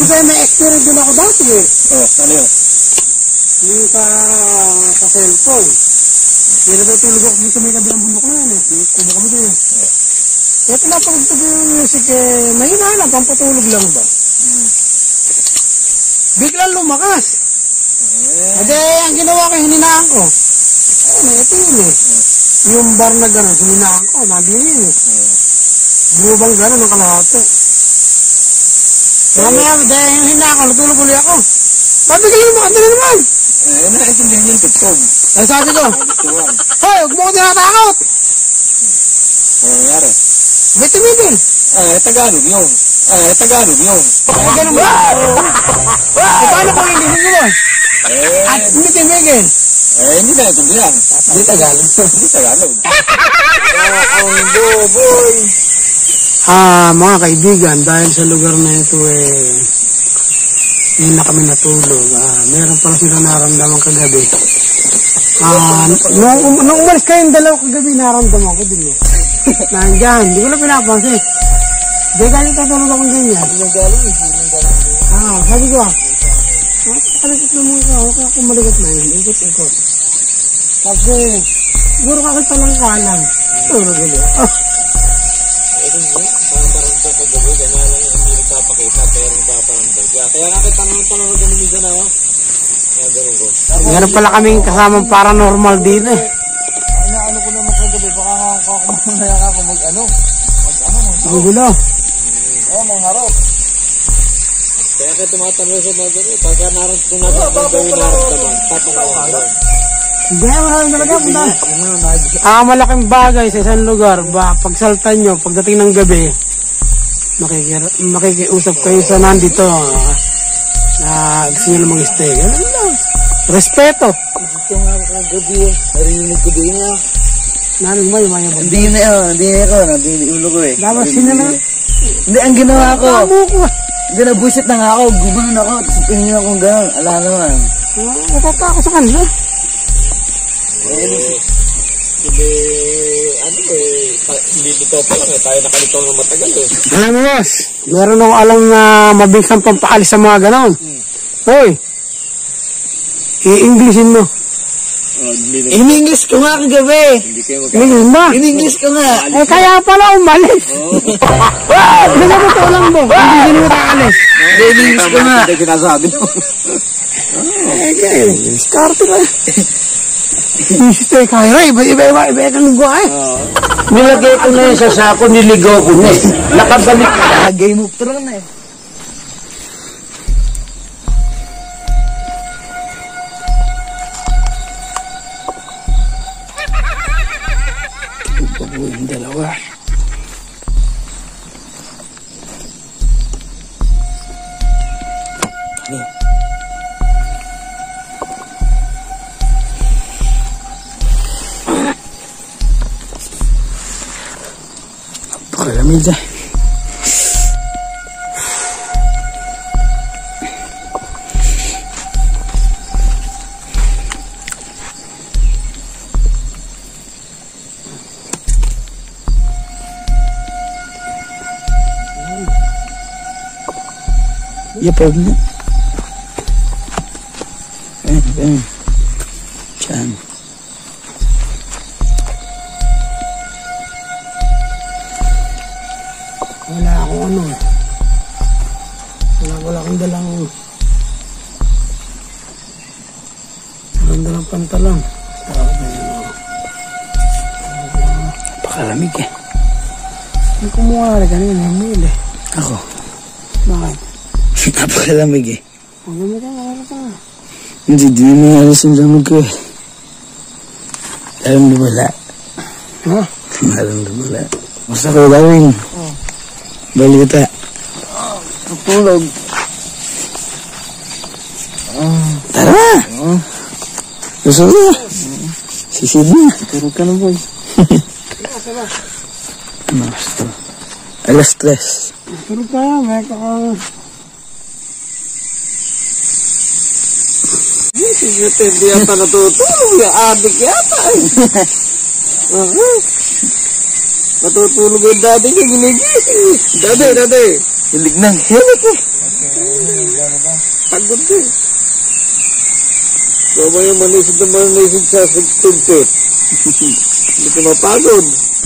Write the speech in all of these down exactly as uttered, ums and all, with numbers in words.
Kasi may experience din ako dati eh. Oh, ano yun? Yung sa, sa cellphone. Hindi na daw tulog ako sa may kabilang bundok na yan eh. Kubo kami doon eh. Kaya pinapagtag yung music eh, mahina lang, pampatulog lang ba? Hmm. Biglang lumakas. Eh. Ade, ang ginawa ko, hininaan ko. Ayun, ito yun eh. Yung bar na gano'n, hininaan ko, nandun yun eh. Bumabang gano'n ng kalahati. Mamaya, dahil yung hinaan ko, natulog ulit ako. Babigay yung makanta na naman. Eh, naiintindihan yung tuktog. Ay, sabi ko, hoy, huwag mo ko tinatakot. Ano nangyari? Bitin-bitin. Ah, Tagalog yun. Ah, Tagalog yun. Ay, ganun ba? Eh, paano kung hindi mo ba? Eh, At bitin-bitin. eh, hindi na itindihan. Hindi Tagalog. Hindi Tagalog. Ang boboy. Ah, mga kaibigan, dahil sa lugar na ito eh, hindi na kami natulog. Ah, meron pala sila naramdaman kagabi. Ah, nung, um, nung umalis kayong dalawa kagabi, naramdaman ko din yun. Nandiyan, hindi ko na pinapansin. Hindi ganyan tatulog akong ganyan. Hindi na galing, hindi na galing. Ah, sabi ko ah, nakalikot na muna ako, kaya kung maligot na yun, ikot-ikot. Kasi, siguro kakit palang kanan. Tulog ulit. Ah. Ito mo, paparang sa kagabi, ganyan lang yung hindi nagpapakita, pero nagpaparang kaya kaya nakit tanong-tanong na ganun dyan ako. Kaya ganun ko. Meron pala kaming kasamang paranormal din eh. Ay, naano ko naman kagabi, baka kakumamaya ako mag-ano. Mag-ano, mag-ano. Ang gulo. Oo, may harap. Kaya kaya tumatanong sa mga ganun, pagka naroon ko natin kung gawin naramdaman, tatanong ako. Hindi, maraming talaga punta. Ah, malaking bagay sa isang lugar. Ba, pagsaltan nyo, pagdating ng gabi, makikir makikiusap kayo sa nandito. Na gusto nyo na mag-stay. Ganun lang. Respeto. Gusto nga ako kagabi, narinig ko din nga. Nanin mo yung maya ba? Hindi na yun, hindi na ako, hindi na ulo ko eh. Dapat sila na. Hindi, ang ginawa ko. Tamo ko. Hindi, nabusit na nga ako, gumanon ako, tingin akong gano'n, ala naman. Natatakot sa kanila. Eh, hindi, ano eh, hindi dito pa lang eh, tayo nakalito ng matagal eh. Alam mo, boss, meron akong alam na mabilisang pampaalis sa mga ganon. Hmm. Hoy, i-Englishin mo. Oh, in-English ko nga kagabi. Hindi kayo In-English ba? In-English ko nga. Eh, kaya pala umalis. Oo. Hindi na totoo lang mo. Hindi din mo kaalis. In-English ko nga. Hindi sinasabi mo. Eh, kaya, start na. Stay kayo, iba, iba, iba, iba, iba, iba, nilagay ko na yun sa sako, niligaw ko na. Nakabalik ka. Game of Thrones na eh. Yung dalawa. Napakalamig dyan. Yapag mo. Ayan, ayan. Diyan. Wala akong ano. Wala, wala akong dalang walang dalang pantalon. Napakalamig eh. Hindi kumuha rin kanina. Hindi eh. Ako. Bakit? Napakalamig eh. Ang lamig ka, wala ka. Hindi, di na alas ang lamig ko eh. Alam na wala. Ha? Alam na wala. Basta ko gawin. Oo. Balita. Natulog. Oh. Tara! Oh. Gusto na. Sisid na. Tulog ka na boy. Ano gusto? Alas tres. Tulog ka, may kakang... Hindi yata natutulog. Adik yata eh. Natutulog yung daddy niya. Ginig. Daddy, daddy. Hilig nang hilig eh. Pagod din. Baba yung manisig na manisig sa tuntit. Hindi ko mapagod.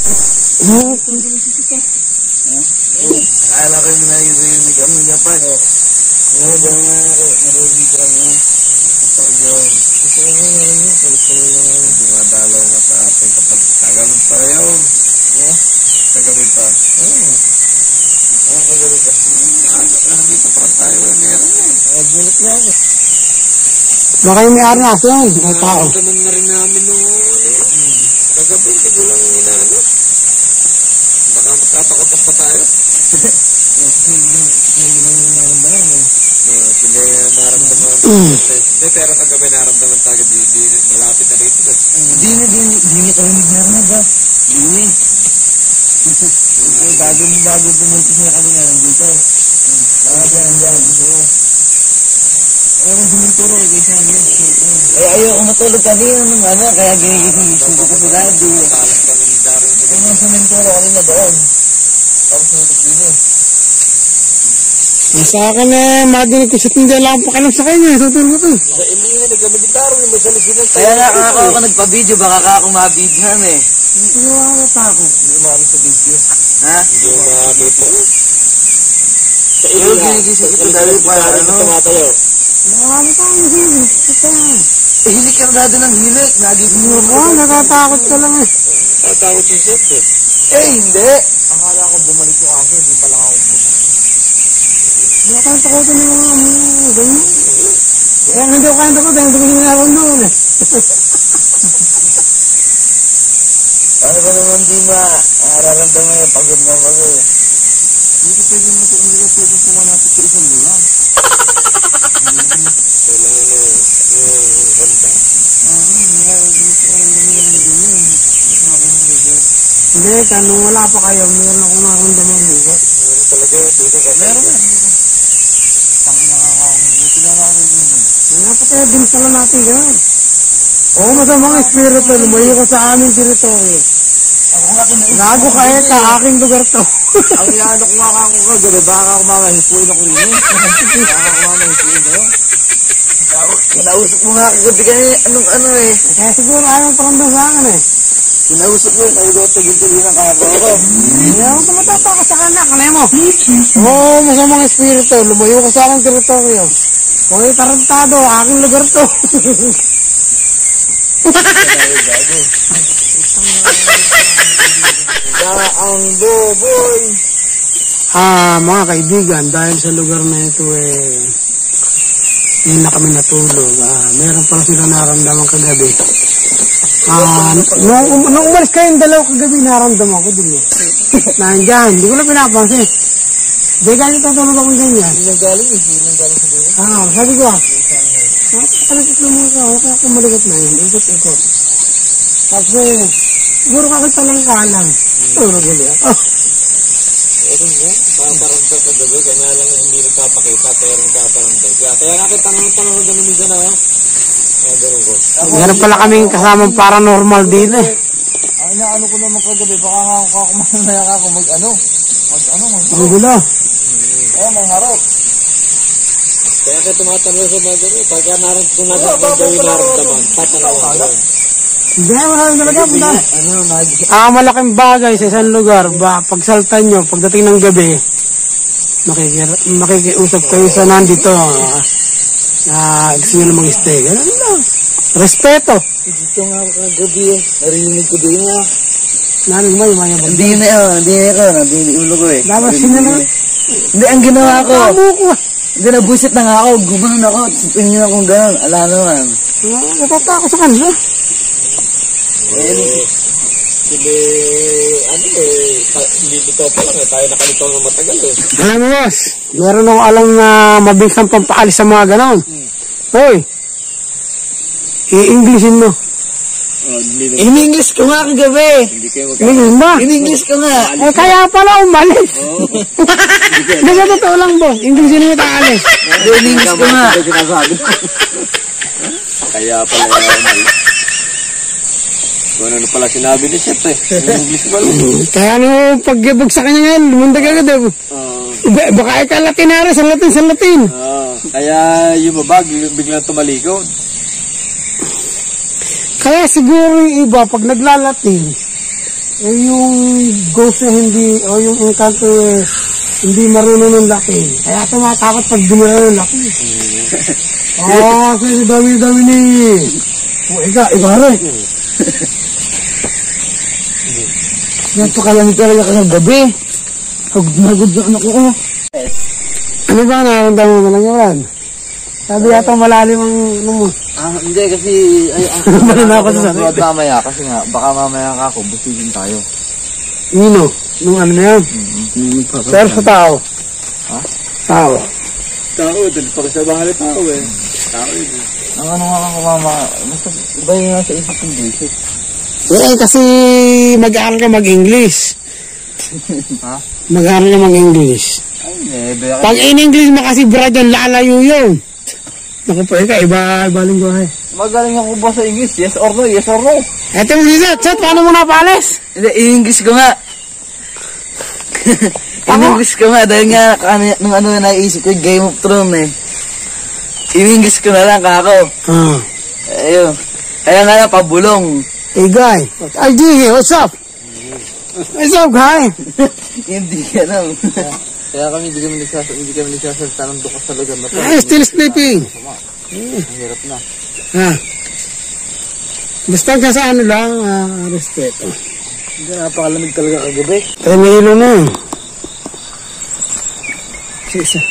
Akala ko yung narinig ano niya pa. Ngayon dyan nga ako, narinig ka nga. Pagod. Ito nga nga rin yun. Ito nga nga rin. Dumadalaw nga sa ating kapag tagalog pa yun. Tagalog pa. Oo. Oo, tagalog pa. Nandito pa tayo. Meron eh. Nagulit nga ako. Baka yung may ari naso yun. May tao. Naman na rin namin nung kagabi. Hindi ko lang inaano. Baka magkatakotas pa tayo. Kasi hindi lang yung naramdaman eh. Hindi naramdaman. Hindi, pero kagabi naramdaman tayo. Hindi, malapit na rito. Hindi na, hindi na kami nagnaramad ba? Hindi. Bago mo bago pumuntis na kami nga nandito. Bago na dyan. Ayaw mong suminturo eh, kaysa yun. Eh, ayaw ko matulog kanina nung ano, kaya ginigising ko sa daddy. Ayaw mong suminturo kanina doon. Tapos nutot din eh. Sa akin eh, madinig ko sa tindi lang pakilam sa kanya. Tutulog ko. Sa ilihan, nagkamagitaro yung may salisinan. Kaya na ako ako nagpa-video, baka ka ako mabidhan eh. Hindi ko ako ako. Hindi umami sa video. Ha? Hindi umami po. Sa Pero ilihan, ginigising ito dahil para ano. tumatayo. Nakakami tayo ng hilig. Ito. Eh, hilik ka na din ng hilik. Nagising mo Oo, nakatakot ka lang eh. Tatakot yung set eh. Eh, hindi. Akala ko bumalik yung aso, hindi pala ako puta. Hindi ako kayang takutin ng mga mga ganyan. Kaya hindi ako kayang takutin. Hindi ko sinarawan doon eh. Ano ba naman di ma, nararamdaman yung pagod na pagod. Hindi ko pwede mo hindi ko pwede pumanapit sa isang lulang. Kailangan na yung ganda. Hindi, kanong wala pa kayo, meron akong nararamdaman dito. Meron talaga yung dito ka. Meron na. Tangi nakakabuti na ako dito. Wala pa tayo din pala natin gano'n. Oo, masamang espiritu, lumayo ko sa aming teritoryo. Gago ka eka, aking lugar to. Ang iano ko nga ako kagabi, baka ako mamahipuin ako rin eh. Baka ako mamahipuin kayo. Kinausap mo nga kagabi ka eh, anong ano eh. Kaya siguro ayaw paramdam sa akin eh. Kinausap mo eh, kayo daw tagil-tagil ng kaya ko. Hindi ako tumatapa sa kanak, kanay mo. Oo, masamang espiritu, lumayo ko sa aking teritoryo. Hoy, tarantado, aking lugar to. Ang boboy. Ah, mga kaibigan, dahil sa lugar na ito eh, hindi na kami natulog. Ah, meron pala sila naramdaman kagabi. Ah, nung, um, nung umalis kayong dalaw kagabi, naramdaman ko din eh. Nandyan, hindi ko lang pinapansin. Hindi ganyan tatulog ako ganyan. Hindi nang galing eh, hindi nang galing sa doon. Ah, sabi ko ah, nakakalikot naman ka, huwag ka kumaligot na yun, ikot-ikot. Tapos eh, siguro kakita lang kalang. Tulog ulit ako. Ito nga, paparamdam sa gabi, kanya lang hindi nagpapakita, pero nagpaparamdam. Kaya kaya nakita nang tanong na minsan na ako. Kaya ganun ko. Meron pala kaming kasamang paranormal dito eh. Ang inaano ko naman kagabi, baka nga ako kakumanaya ka ako mag-ano. Mag-ano, mag-ano. Ang gulo. Eh, may harap. Kaya kaya tumatanong sa mga ganun, pagka naroon kung nasa kung gawin naramdaman, tatanong ako. Hindi, wala na talaga. Punta. Ano, nag... Ah, malaking bagay sa isang lugar. Ba, pagsaltan nyo, pagdating ng gabi, makikir makikiusap kayo sa nandito. Ah, ah, gusto nyo na mag-stay. Ganun lang. Respeto. Dito nga ako kagabi eh, narinig ko din nga. Naring mo yung mga yabang. Hindi na yun, hindi na yun, hindi na ulo ko eh. Dapat sinala. Hindi, ang ginawa ko. Tamo ko. Hindi, nabusit na nga ako, gumanon ako, tingin akong gano'n, ala naman. Ah, natata ako sa kanila. Eh, hindi, ano eh, hindi dito pa lang eh, tayo nakalitaw ng matagal eh. Alam mo, boss, meron akong alam na mabilisang pampaalis sa mga ganon. Hmm. Hoy, i-Englishin mo. In-English ko nga kagabi. Hindi kayo Englishin ba? In-English ko nga. Eh, kaya pala umalis. Hindi sa totoo lang, boss. Englishin mo taalis. Hindi, in-English ko nga. Kaya pala yan. Kung ano pala sinabi ni Chef eh. English pala. Kaya ano, pagbag sa kanya ngayon, lumundag agad eh. Uh, Ba baka ikaw Latinare, sa Latin, sa Latin. Oo. Kaya yung baba, biglang tumalikod. Kaya siguro yung iba, pag naglalatin, eh yung ghost na hindi, o yung encanto eh, hindi marunong ng Latin. Kaya tumatakot pag dumala ng Latin. Oo, oh, kasi dami-dami ni... O, ika, iba rin. Napakalamig talaga ka ng gabi. Hagod na hagod na anak ko. Ano ba nararamdaman mo lang yan? Sabi yata malalim ang ano mo. Ah, hindi kasi... Ay, ah, Malinaw ka sa sarili. mamaya kasi nga, baka mamaya ka ako, busugin tayo. Nino, nung ano na yan? Mm-hmm. Pero sa tao. Ha? Tao. Tao, dali pa sa bahay tao eh. Tao yun eh. Ang ano nga ako mama, basta iba yung nasa isip yung basic. Eh, kasi mag-aaral ka mag-English. Ha? Mag-aaral ka mag-English. Ay, nebe ako. Pag in-English mo kasi brad yan, lalayo yun. Naku po, ikaw, iba, iba lingwahe. Magaling ako ba sa English? Yes or no? Yes or no? Eto yung sisa, chat, paano mo napalis? Hindi, in-English ko nga. In-English ko nga, dahil nga, ano, nung ano na naisip ko, Game of Thrones eh. In-English ko na lang, kako. Ah. Ayun. Kaya nga lang, pabulong. Hey, guy. Ay, G, what's up? What's up, guy? Hindi ka lang. Kaya kami, hindi kami nagsasalita, hindi kami nagsasalita ng dukas sa lugar na to. Ay, still sleeping. Ang hirap na. Ha. Basta ka sa ano lang, ah, respeto. Hindi, napakalamig talaga kagabi. Ay, may ilo na yun. Sisa.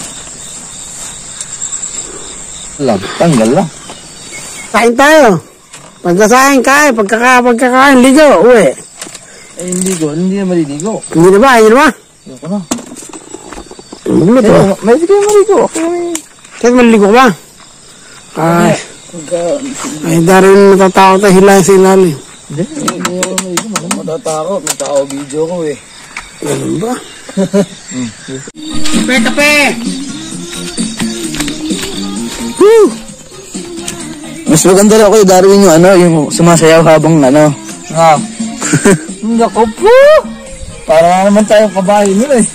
Lang, tanggal lang. Kain tayo. Pagkasain, kain. Pagkaka, pagkakain, ligo, uwi. Eh, hindi ko, hindi na maliligo. Hindi na ba? Hindi na ba? Ayoko na. Magluto. Eh, may hindi kayo maligo. Okay na yun. Kahit maligo ka ba? Ay, ay, darin natatakot na hilahin sa ilalim. Hindi, hindi ako maligo. Malam matatakot. Nagtao video ko eh. Ganun ba? Kape, kape! Woo! Mas maganda rin ako kay Darwin yung ano, yung sumasayaw habang ano. Nga. Nako po! Para naman tayo kabayo nyo eh.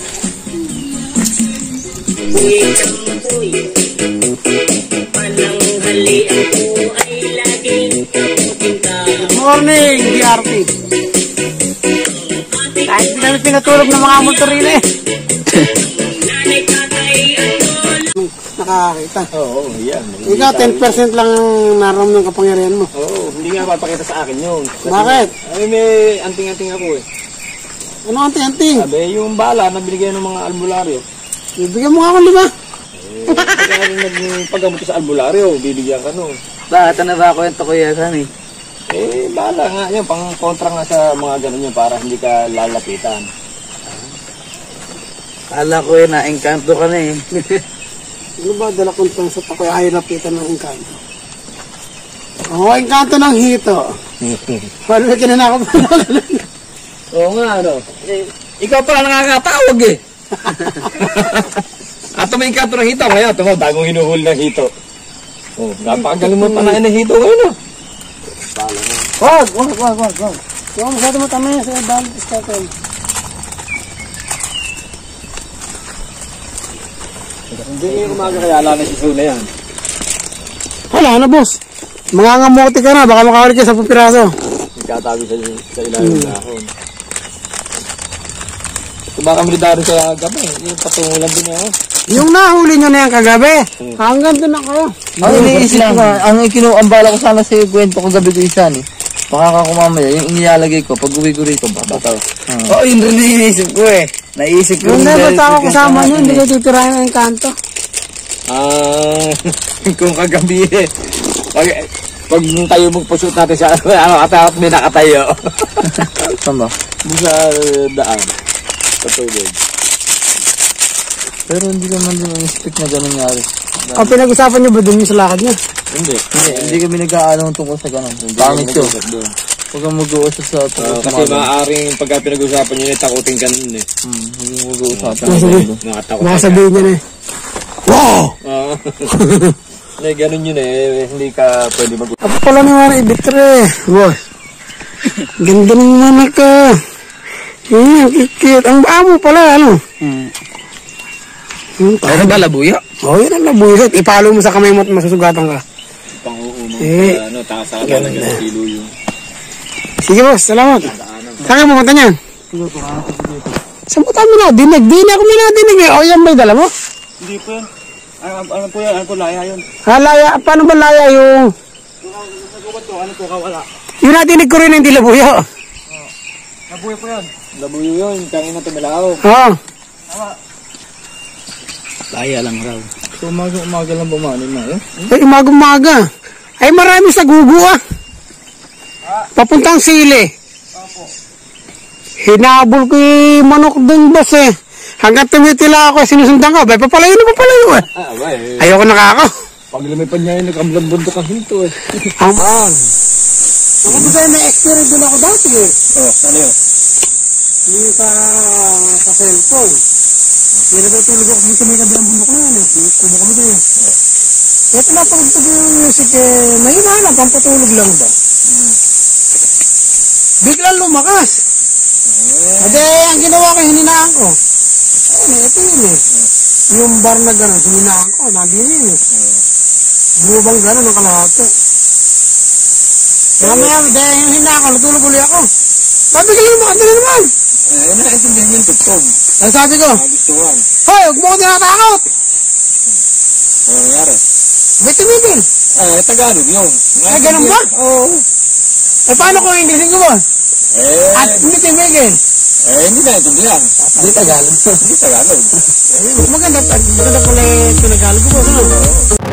Good morning, D R T. Kahit hindi namin pinatulog ng mga motorina eh. Nakakakita. Oo, yan. Ikaw, ten percent lang naram ng kapangyarihan mo. Oo, hindi nga papakita sa akin yun. Bakit? Ay, may anting-anting ako eh. Ano anting-anting? Sabi, yung bala na binigyan ng mga albularyo. Bibigyan mo nga ako lima. Eh, kaya rin nagpagamot sa albularyo, bibigyan ka nun. Bakit na ba kwento ko yan eh? Eh, bala nga yun, pang kontra nga sa mga ganun yun para hindi ka lalapitan. Kala ko eh, na-engkanto ka na eh. Ano ba, dala kong sa takoy ay lapitan ng engkanto. Oo, oh, engkanto ng hito. Paano na kinanakot mo na ganun? Oo nga, ano. Eh, ikaw pala nakakatawag eh. At may kanto ng hito ngayon, ito mo, bagong hinuhuli ng hito. Oh, napakagaling mo pa na ng hito ngayon ah. Bala mo. Wag, wag, wag, wag, wag. Yung masyado mo tamay sa band starter. Hindi yung umaga kaya alam na si Suna yan. Wala na, boss. Mangangamote ka na, baka makawali ka sa pupiraso. Nagkatabi sa, sa ilalim hmm. na ako. Baka military sa gabi, yung patungulan din ako. Yung nahuli nyo na yan kagabi, hmm. hanggang doon ako. Ang iniisip ko nga, ang ikinuambala ko sana sa kwento ko gabi ko isa ni. Baka ka kumamaya, yung inilalagay ko, pag uwi ko rito, babataw. Oo, oh, yun rin iniisip ko eh. Naisip ko. Yung never ako kasama nyo, hindi ko titirahin ang kanto. Ah, kung kagabi eh. Pag, pag tayo magpusot natin sa ano, at may nakatayo. Saan ba? Sa daan. Sa tubig. Pero hindi naman din ang expect na gano'n nangyari. O pinag-usapan nyo ba dun yung sa lakad niya? Hindi. Hindi, hindi kami nag-aano tungkol sa gano'n. Pangit yun. Huwag kang mag-uusap sa uh, kasi maaaring pagka pinag-usapan nyo, takutin ka nun eh. Hmm, huwag kang mag-uusap. Nakasabihin niya na eh. Wow! Oo. Hindi, ganun yun eh. Hindi ka pwede mag-uusap. Ako pala naman ibitre. Boss. Ganda naman ka. Hmm, kikit. Ang baa mo pala, ano? Hmm. Yung Ano ba, labuyo? oh, yun ang labuyo. Ipalo mo sa kamay mo at masusugatan ka. Pang-uumang Eh, ano, takas sa talaga ng kilo yung... sige boss, salamat. Saan ka pumunta niyan? Saan po tayo na? Dinig, di na ako may nadinig eh. O yan ba yung dala mo? Hindi po yan. Ano, ano po yan? Ano po laya yun? Ha, laya. Paano ba laya yung... Nagubad ko, ano po kawala? Yung nadinig ko rin yung dilabuyo. Labuyo po yan. Labuyo yun, kangin na tumilao. Oo. Laya lang raw. So, umaga-umaga lang bumanin na, eh? Ay, umaga-umaga. Ay, marami sa gugu ah. Papuntang sili. Hinabol ko yung manok dun, boss eh. Hanggang tumitila ako, sinusundan ko. Bay, papalayo na papalayo eh. Ah, ba eh. Ayoko nakako. Pag lumipad niya yun, nagkamlang bundok ang hinto eh. Aman. Ako ba may experience din ako dati eh. Oh, ano yun? Yung sa, sa cellphone. Hindi na tulog ako dito sa may kabilang bundok na yan eh. Kubo kami doon eh. Kaya pinapagtag yung music eh, mahina lang, pampatulog lang ba? Biglang lumakas. Ade, ang ginawa ko, hininaan ko. Ayun eh, ito yun eh. Yung bar na gano'n, hininaan ko, nandun yun eh. Bumabang gano'n ng kalahati. Kaya maya, dahil yung hinaan ko, natulog uli ako. Sabi ko, lumakas na naman. Eh, naiintindihan yung tugtog. Ano sabi ko? Nagustuhan. Hoy, huwag mo ko tinatakot. Ano nangyari? May tumigil. Eh, Tagalog yun. Ay, ganun ba? Oo. Eh, paano kung Inglesin ko ba? Eh, At hindi tumigil. eh, hindi na intindihan. Hindi Tagalog. Hindi Tagalog. Maganda, maganda pala yung Tagalog ko ba? Ano?